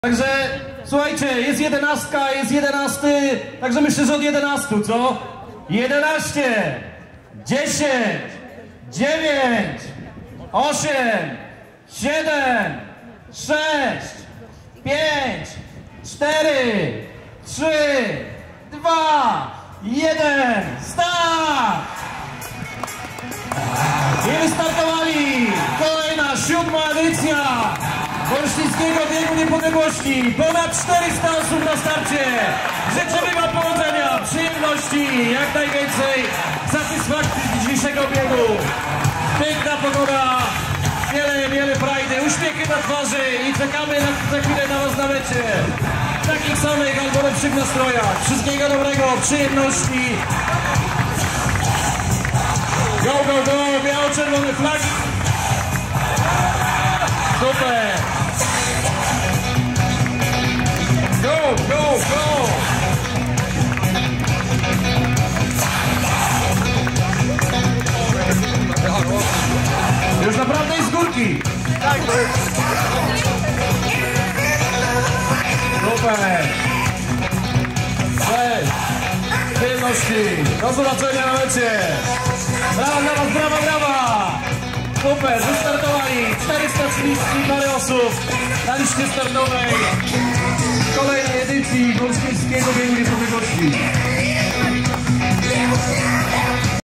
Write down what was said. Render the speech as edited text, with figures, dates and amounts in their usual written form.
Także słuchajcie, jest 11, jest 11, także myślę, że od 11, co? 11, 10, 9, 8, 7, 6, 5, 4, 3, 2, 1, start! I wystartowali! Kolejna, 7. edycja Olsztyńskiego Biegu Niepodległości. Ponad 400 osób na starcie. Życzymy wam powodzenia, przyjemności, jak najwięcej satysfakcji z dzisiejszego biegu. Piękna pogoda, wiele frajdy, uśmiechy na twarzy i czekamy za chwilę na was na mecie. W takich samych albo lepszych nastrojach. Wszystkiego dobrego, przyjemności. Go, go, go, biało-czerwone flagi. Super. Go, go, go. Już naprawdę jest z górki. Super. Cześć. Przyjemności. Do zobaczenia na mecie. Brawa dla was, brawa, brawa. Super, wystartowali 430 parę osób na liście startowej kolejnej edycji Olsztyńskiego Biegu Niepodległości.